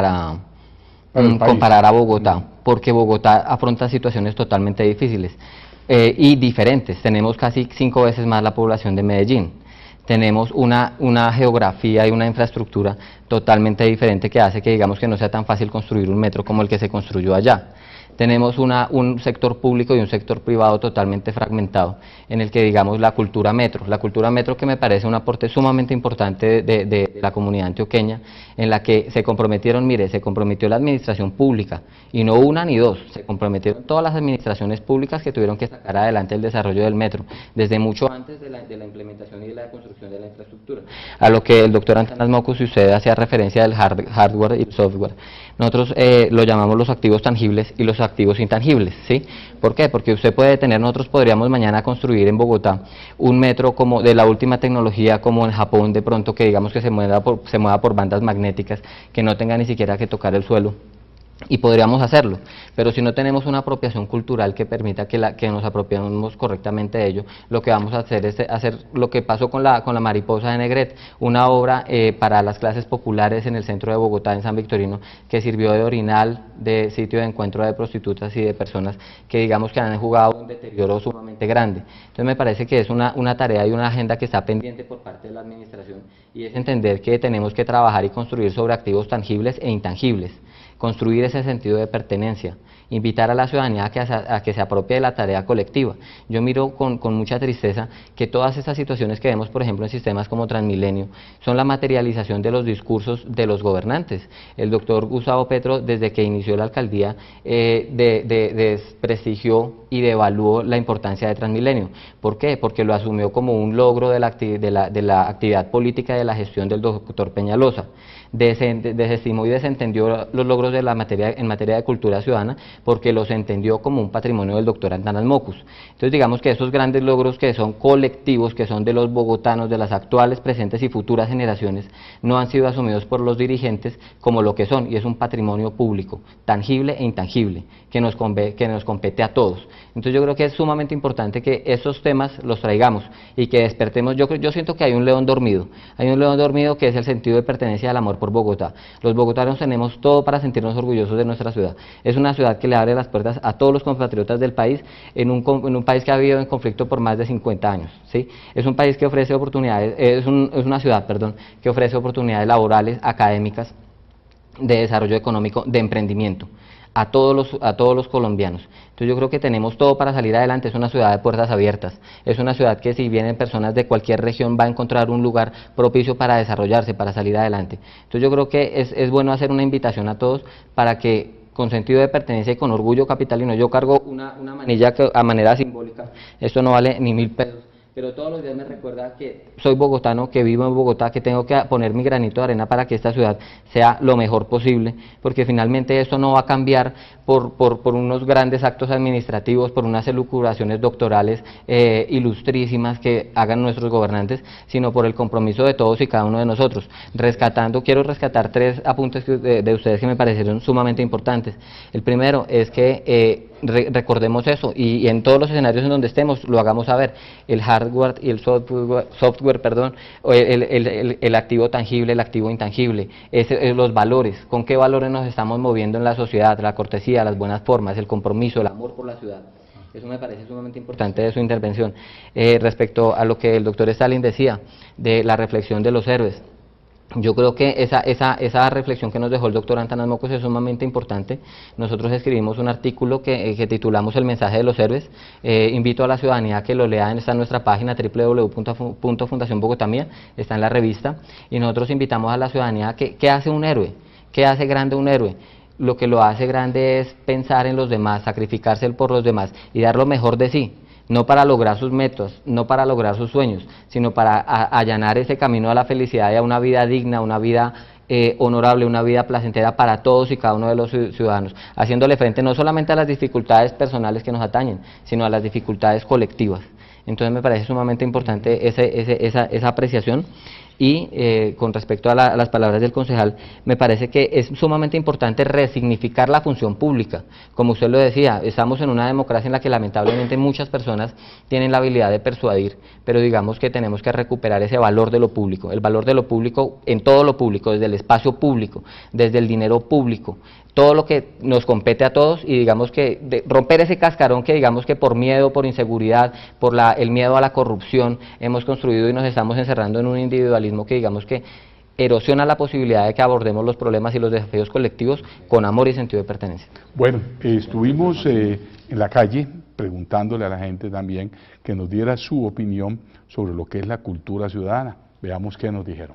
comparar a Bogotá, porque Bogotá afronta situaciones totalmente difíciles y diferentes. Tenemos casi 5 veces más la población de Medellín. Tenemos una geografía y una infraestructura totalmente diferente que hace que digamos que no sea tan fácil construir un metro como el que se construyó allá. Tenemos un sector público y un sector privado totalmente fragmentado, en el que digamos la cultura metro que me parece un aporte sumamente importante de la comunidad antioqueña, en la que se comprometieron, se comprometió la administración pública, y no una ni dos, se comprometieron todas las administraciones públicas que tuvieron que sacar adelante el desarrollo del metro, desde mucho antes de la implementación y de la construcción de la infraestructura, a lo que el doctor Antanas Mocus y usted hacía referencia del hardware y software. Nosotros lo llamamos los activos tangibles y los activos intangibles, ¿sí? ¿Por qué? Porque usted puede tener, nosotros podríamos mañana construir en Bogotá un metro como de la última tecnología, como en Japón de pronto, que digamos que se mueva por bandas magnéticas, que no tenga ni siquiera que tocar el suelo. Y podríamos hacerlo, pero si no tenemos una apropiación cultural que permita que nos apropiemos correctamente de ello, lo que vamos a hacer es hacer lo que pasó con la mariposa de Negret, una obra para las clases populares en el centro de Bogotá, en San Victorino, que sirvió de orinal, de sitio de encuentro de prostitutas y de personas que digamos que han jugado un deterioro sumamente grande. Entonces me parece que es una tarea y una agenda que está pendiente por parte de la administración, y es entender que tenemos que trabajar y construir sobre activos tangibles e intangibles, construir ese sentido de pertenencia, invitar a la ciudadanía a que se apropie de la tarea colectiva. Yo miro con mucha tristeza que todas estas situaciones que vemos, por ejemplo, en sistemas como Transmilenio, son la materialización de los discursos de los gobernantes. El doctor Gustavo Petro, desde que inició la alcaldía, desprestigió y devaluó la importancia de Transmilenio. ¿Por qué? Porque lo asumió como un logro de la actividad política de la gestión del doctor Peñalosa. Desestimó y desentendió los logros de en materia de cultura ciudadana porque los entendió como un patrimonio del doctor Antanas Mockus. Entonces digamos que esos grandes logros que son colectivos, que son de los bogotanos, de las actuales, presentes y futuras generaciones, no han sido asumidos por los dirigentes como lo que son, y es un patrimonio público, tangible e intangible, que nos compete a todos. Entonces yo creo que es sumamente importante que esos temas los traigamos y que despertemos. Yo siento que hay un león dormido que es el sentido de pertenencia y el amor por Bogotá. Los bogotanos tenemos todo para sentirnos orgullosos de nuestra ciudad. Es una ciudad que le abre las puertas a todos los compatriotas del país, en un país que ha vivido en conflicto por más de 50 años, ¿sí? Es un país que ofrece oportunidades, es una ciudad, perdón, que ofrece oportunidades laborales, académicas, de desarrollo económico, de emprendimiento a todos los colombianos. Entonces yo creo que tenemos todo para salir adelante. Es una ciudad de puertas abiertas, es una ciudad que si vienen personas de cualquier región va a encontrar un lugar propicio para desarrollarse, para salir adelante. Entonces yo creo que es bueno hacer una invitación a todos para que con sentido de pertenencia y con orgullo capitalino, yo cargo una manilla que a manera simbólica, esto no vale ni 1000 pesos, pero todos los días me recuerda que soy bogotano, que vivo en Bogotá, que tengo que poner mi granito de arena para que esta ciudad sea lo mejor posible, porque finalmente esto no va a cambiar por unos grandes actos administrativos, por unas elucubraciones doctorales ilustrísimas que hagan nuestros gobernantes, sino por el compromiso de todos y cada uno de nosotros. Quiero rescatar 3 apuntes de ustedes que me parecieron sumamente importantes. El primero es que recordemos eso y en todos los escenarios en donde estemos lo hagamos saber, el hardware y el software, perdón, el activo tangible, el activo intangible, los valores, con qué valores nos estamos moviendo en la sociedad, la cortesía, las buenas formas, el compromiso, el amor por la ciudad. Eso me parece sumamente importante de su intervención. Respecto a lo que el doctor Stalin decía, de la reflexión de los héroes, yo creo que esa reflexión que nos dejó el doctor Antanas Mockus es sumamente importante. Nosotros escribimos un artículo que titulamos El mensaje de los héroes. Invito a la ciudadanía a que lo lea, está en nuestra página www.fundacionbogotamia, está en la revista, y nosotros invitamos a la ciudadanía ¿qué hace un héroe? ¿Qué hace grande un héroe? Lo que lo hace grande es pensar en los demás, sacrificarse por los demás y dar lo mejor de sí. No para lograr sus metas, no para lograr sus sueños, sino para allanar ese camino a la felicidad y a una vida digna, una vida honorable, una vida placentera para todos y cada uno de los ciudadanos, haciéndole frente no solamente a las dificultades personales que nos atañen, sino a las dificultades colectivas. Entonces me parece sumamente importante esa apreciación. Y con respecto a las palabras del concejal, me parece que es sumamente importante resignificar la función pública. Como usted lo decía, estamos en una democracia en la que lamentablemente muchas personas tienen la habilidad de persuadir, pero digamos que tenemos que recuperar ese valor de lo público, el valor de lo público en todo lo público, desde el espacio público, desde el dinero público, todo lo que nos compete a todos, y digamos que romper ese cascarón que digamos que por miedo, por inseguridad, por el miedo a la corrupción hemos construido y nos estamos encerrando en un individualismo que digamos que erosiona la posibilidad de que abordemos los problemas y los desafíos colectivos con amor y sentido de pertenencia. Bueno, estuvimos en la calle preguntándole a la gente también que nos diera su opinión sobre lo que es la cultura ciudadana. Veamos qué nos dijeron.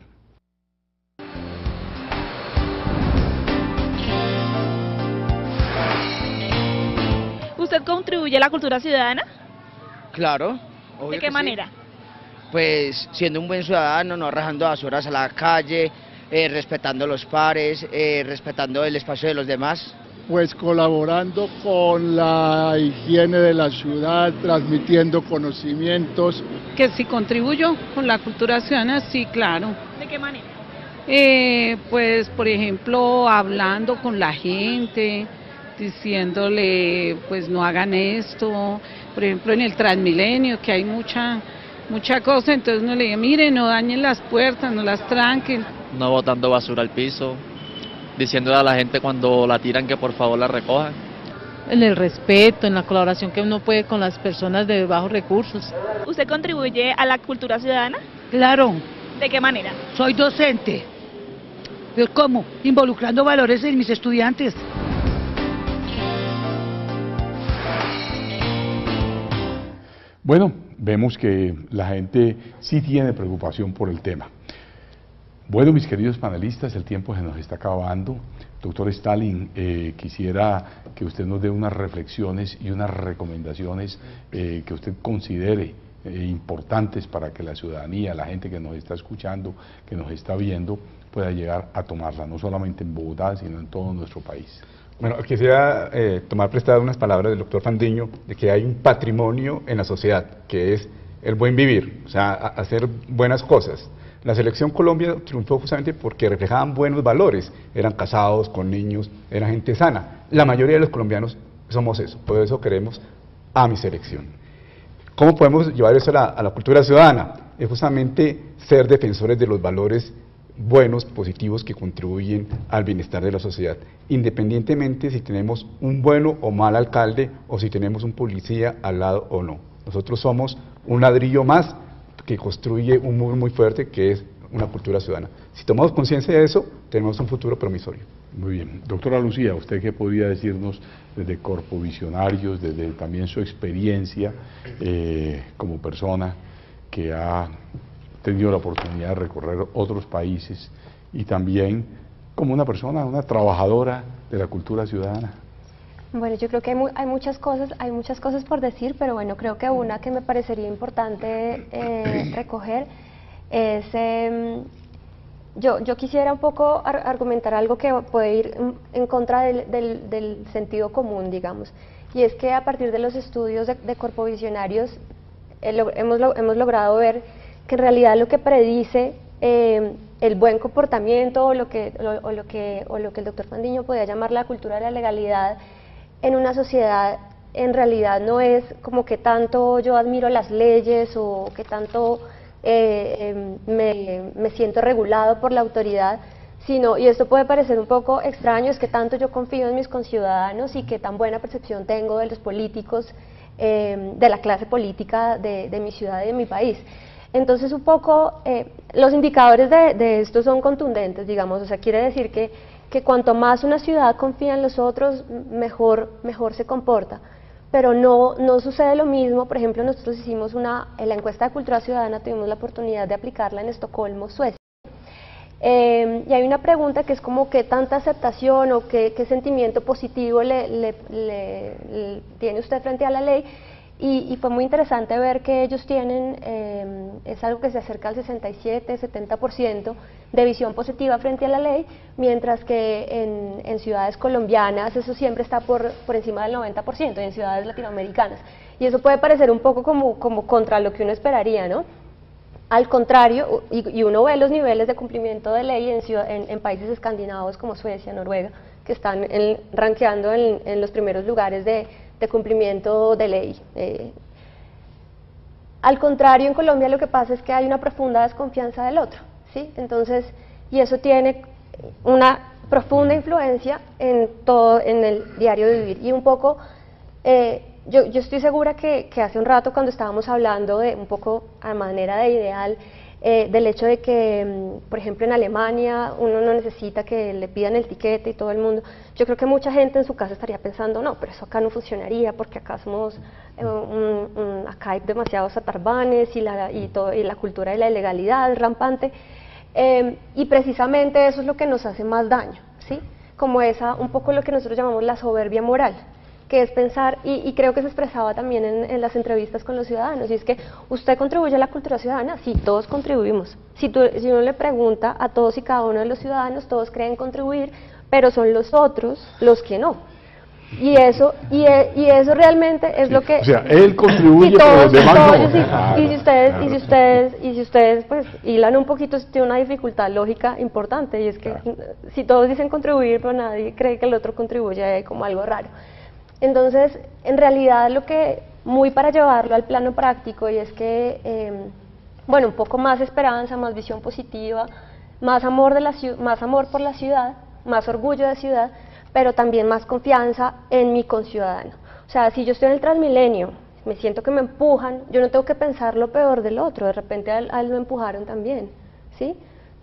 ¿Usted contribuye a la cultura ciudadana? Claro. ¿De qué manera? Pues siendo un buen ciudadano, no arrojando basuras a la calle, respetando los pares, respetando el espacio de los demás. Pues colaborando con la higiene de la ciudad, transmitiendo conocimientos. Que si contribuyo con la cultura ciudadana, sí, claro. ¿De qué manera? Pues por ejemplo, hablando con la gente, diciéndole pues no hagan esto, por ejemplo en el Transmilenio que hay mucha cosa, entonces uno le dice mire, no dañen las puertas, no las tranquen. No botando basura al piso, diciéndole a la gente cuando la tiran que por favor la recojan. En el respeto, en la colaboración que uno puede con las personas de bajos recursos. ¿Usted contribuye a la cultura ciudadana? Claro. ¿De qué manera? Soy docente ¿Pero cómo? Involucrando valores en mis estudiantes. Bueno, vemos que la gente sí tiene preocupación por el tema. Bueno, mis queridos panelistas, el tiempo se nos está acabando. Doctor Stalin, quisiera que usted nos dé unas reflexiones y unas recomendaciones que usted considere importantes para que la ciudadanía, la gente que nos está escuchando, que nos está viendo, pueda llegar a tomarla, no solamente en Bogotá, sino en todo nuestro país. Bueno, quisiera tomar prestadas unas palabras del doctor Fandiño, de que hay un patrimonio en la sociedad, que es el buen vivir, o sea, hacer buenas cosas. La selección Colombia triunfó justamente porque reflejaban buenos valores, eran casados, con niños, era gente sana. La mayoría de los colombianos somos eso, por eso queremos a mi selección. ¿Cómo podemos llevar eso a la cultura ciudadana? Es justamente ser defensores de los valores buenos, positivos, que contribuyen al bienestar de la sociedad, independientemente si tenemos un bueno o mal alcalde o si tenemos un policía al lado o no. Nosotros somos un ladrillo más que construye un muro muy fuerte, que es una cultura ciudadana. Si tomamos conciencia de eso, tenemos un futuro promisorio. Muy bien. Doctora Lucía, ¿usted qué podría decirnos desde Corpo Visionarios, desde también su experiencia como persona que ha tenido la oportunidad de recorrer otros países y también como una persona, una trabajadora de la cultura ciudadana? Bueno, yo creo que hay muchas cosas por decir, pero bueno, creo que una que me parecería importante recoger es, yo quisiera un poco argumentar algo que puede ir en contra del sentido común, digamos, y es que a partir de los estudios de Corpo Visionarios hemos logrado ver que en realidad lo que predice el buen comportamiento o lo que el doctor Fandiño podía llamar la cultura de la legalidad en una sociedad, en realidad no es como que tanto yo admiro las leyes o que tanto me siento regulado por la autoridad, sino, y esto puede parecer un poco extraño, es que tanto yo confío en mis conciudadanos y que tan buena percepción tengo de los políticos, de la clase política de mi ciudad y de mi país. Entonces un poco los indicadores de esto son contundentes, digamos, o sea, quiere decir que cuanto más una ciudad confía en los otros, mejor se comporta. Pero no sucede lo mismo. Por ejemplo, nosotros hicimos en la encuesta de cultura ciudadana, tuvimos la oportunidad de aplicarla en Estocolmo, Suecia. Y hay una pregunta que es como qué tanta aceptación o qué sentimiento positivo le tiene usted frente a la ley. Y fue muy interesante ver que ellos tienen, es algo que se acerca al 67-70% de visión positiva frente a la ley, mientras que en ciudades colombianas eso siempre está por encima del 90%, y en ciudades latinoamericanas. Y eso puede parecer un poco como contra lo que uno esperaría, ¿no? Al contrario, y uno ve los niveles de cumplimiento de ley en países escandinavos como Suecia, Noruega, que están rankeando en los primeros lugares de cumplimiento de ley. Al contrario, en Colombia lo que pasa es que hay una profunda desconfianza del otro, ¿sí? Entonces, y eso tiene una profunda influencia en el diario vivir. Y un poco, yo estoy segura que hace un rato cuando estábamos hablando de un poco a manera de ideal, del hecho de que, por ejemplo, en Alemania uno no necesita que le pidan el tiquete y todo el mundo. Yo creo que mucha gente en su casa estaría pensando, no, pero eso acá no funcionaría porque acá somos, acá hay demasiados atarbanes y la cultura de la ilegalidad es rampante. Y precisamente eso es lo que nos hace más daño, ¿sí? Como un poco lo que nosotros llamamos la soberbia moral, que es pensar, y creo que se expresaba también en las entrevistas con los ciudadanos, y es que usted contribuye a la cultura ciudadana. Sí, todos contribuimos. Si uno le pregunta a todos y cada uno de los ciudadanos, todos creen contribuir, pero son los otros los que no. Y eso realmente es lo que... O sea, él contribuye, pero los demás no. Y si ustedes pues hilan un poquito, tiene una dificultad lógica importante, y es que si todos dicen contribuir, pero nadie cree que el otro contribuye, hay como algo raro. Entonces, en realidad muy para llevarlo al plano práctico, y es que, bueno, un poco más esperanza, más visión positiva, más amor por la ciudad, más orgullo de ciudad, pero también más confianza en mi conciudadano. O sea, si yo estoy en el Transmilenio, me siento que me empujan, yo no tengo que pensar lo peor del otro, de repente a él lo empujaron también, ¿sí?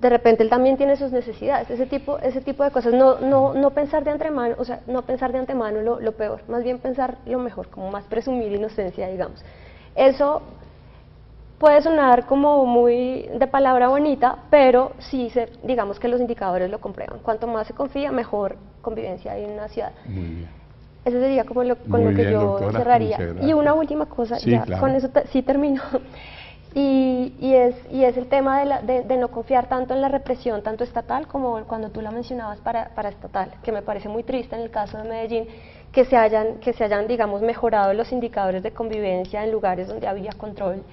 de repente él también tiene sus necesidades, ese tipo de cosas, no pensar de antemano, o sea, no pensar de antemano lo peor, más bien pensar lo mejor, como más presumir inocencia, digamos. Eso puede sonar como muy de palabra bonita, pero sí, digamos que los indicadores lo comprueban. Cuanto más se confía, mejor convivencia hay en una ciudad. Muy bien. Eso sería como con lo que yo doctora, cerraría. Y una última cosa, sí, ya claro. con eso sí termino. Y es el tema de no confiar tanto en la represión, tanto estatal como cuando tú la mencionabas para estatal, que me parece muy triste en el caso de Medellín, que se hayan, digamos, mejorado los indicadores de convivencia en lugares donde había control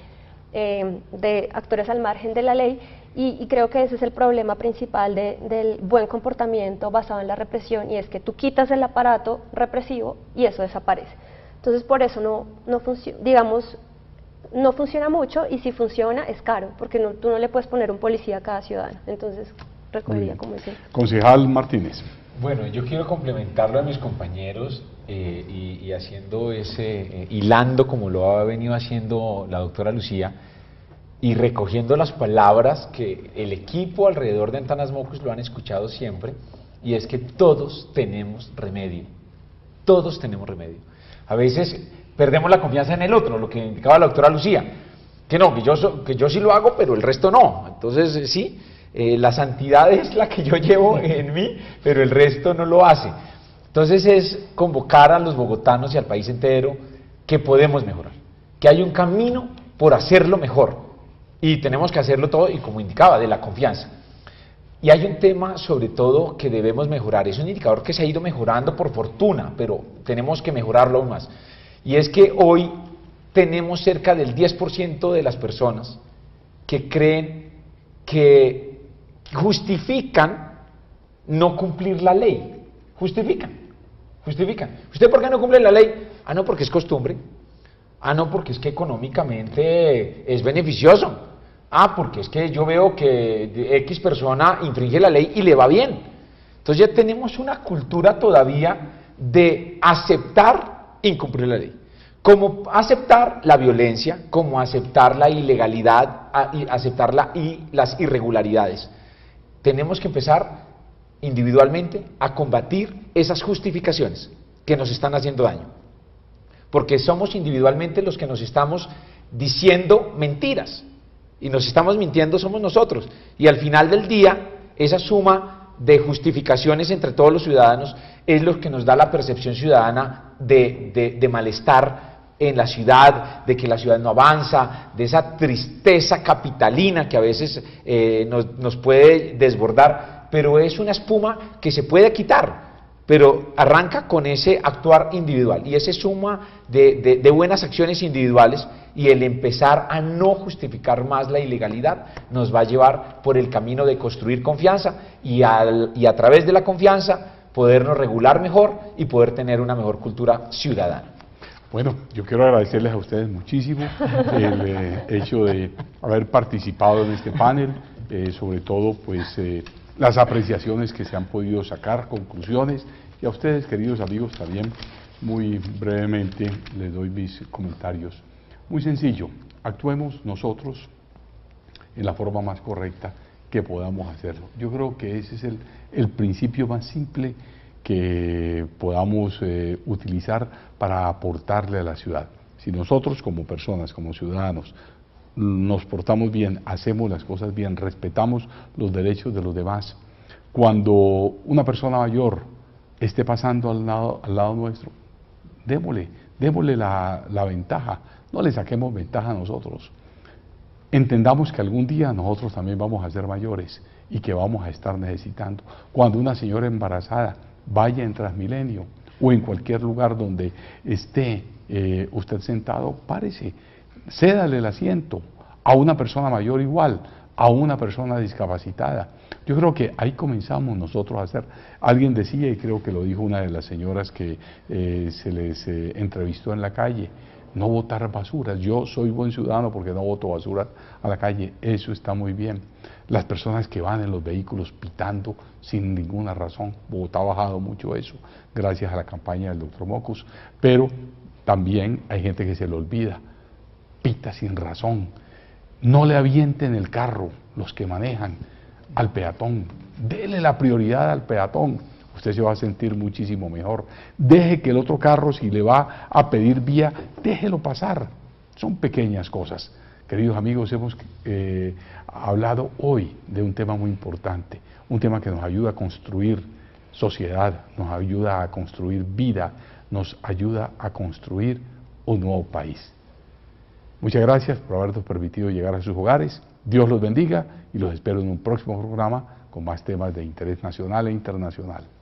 de actores al margen de la ley, y creo que ese es el problema principal del buen comportamiento basado en la represión, y es que tú quitas el aparato represivo y eso desaparece. Entonces por eso no funciona, digamos, no funciona mucho, y si funciona es caro, porque tú no le puedes poner un policía a cada ciudadano. Entonces recogería como ese. Concejal Martínez. Bueno, yo quiero complementarlo a mis compañeros y haciendo hilando como lo ha venido haciendo la doctora Lucía, y recogiendo las palabras que el equipo alrededor de Antanas Mocus lo han escuchado siempre, y es que todos tenemos remedio, todos tenemos remedio. A veces perdemos la confianza en el otro, lo que indicaba la doctora Lucía, que yo sí lo hago, pero el resto no. Entonces sí, la santidad es la que yo llevo en mí, pero el resto no lo hace. Entonces es convocar a los bogotanos y al país entero que podemos mejorar, que hay un camino por hacerlo mejor, y tenemos que hacerlo todo, y como indicaba, de la confianza. Y hay un tema sobre todo que debemos mejorar, es un indicador que se ha ido mejorando por fortuna, pero tenemos que mejorarlo aún más. Y es que hoy tenemos cerca del 10% de las personas que creen que justifican no cumplir la ley. Justifican. ¿Usted por qué no cumple la ley? Ah, no, porque es costumbre. Ah, no, porque es que económicamente es beneficioso. Ah, porque es que yo veo que X persona infringe la ley y le va bien. Entonces ya tenemos una cultura todavía de aceptar incumplir la ley, como aceptar la violencia, como aceptar la ilegalidad, aceptar las irregularidades. Tenemos que empezar individualmente a combatir esas justificaciones que nos están haciendo daño, porque somos individualmente los que nos estamos diciendo mentiras, y nos estamos mintiendo somos nosotros, y al final del día esa suma de justificaciones entre todos los ciudadanos es lo que nos da la percepción ciudadana de malestar en la ciudad, de que la ciudad no avanza, de esa tristeza capitalina que a veces nos puede desbordar, pero es una espuma que se puede quitar, pero arranca con ese actuar individual, y esa suma de buenas acciones individuales y el empezar a no justificar más la ilegalidad nos va a llevar por el camino de construir confianza, y a través de la confianza podernos regular mejor y poder tener una mejor cultura ciudadana. Bueno, yo quiero agradecerles a ustedes muchísimo el hecho de haber participado en este panel, sobre todo pues las apreciaciones que se han podido sacar, conclusiones, y a ustedes, queridos amigos, también muy brevemente les doy mis comentarios. Muy sencillo, actuemos nosotros en la forma más correcta que podamos hacerlo. Yo creo que ese es el principio más simple que podamos utilizar para aportarle a la ciudad. Si nosotros como personas, como ciudadanos, nos portamos bien, hacemos las cosas bien, respetamos los derechos de los demás, cuando una persona mayor esté pasando al lado nuestro, démosle la ventaja, no le saquemos ventaja a nosotros. Entendamos que algún día nosotros también vamos a ser mayores y que vamos a estar necesitando. Cuando una señora embarazada vaya en Transmilenio o en cualquier lugar donde esté usted sentado, párese, cédale el asiento a una persona mayor igual, a una persona discapacitada. Yo creo que ahí comenzamos nosotros a hacer. Alguien decía, y creo que lo dijo una de las señoras que se les entrevistó en la calle, no botar basuras. Yo soy buen ciudadano porque no boto basura a la calle, eso está muy bien. Las personas que van en los vehículos pitando sin ninguna razón, Bogotá ha bajado mucho eso, gracias a la campaña del doctor Mocus, pero también hay gente que se le olvida, pita sin razón. No le avienten el carro los que manejan al peatón, dele la prioridad al peatón, usted se va a sentir muchísimo mejor. Deje que el otro carro, si le va a pedir vía, déjelo pasar. Son pequeñas cosas. Queridos amigos, hemos hablado hoy de un tema muy importante, un tema que nos ayuda a construir sociedad, nos ayuda a construir vida, nos ayuda a construir un nuevo país. Muchas gracias por habernos permitido llegar a sus hogares. Dios los bendiga y los espero en un próximo programa con más temas de interés nacional e internacional.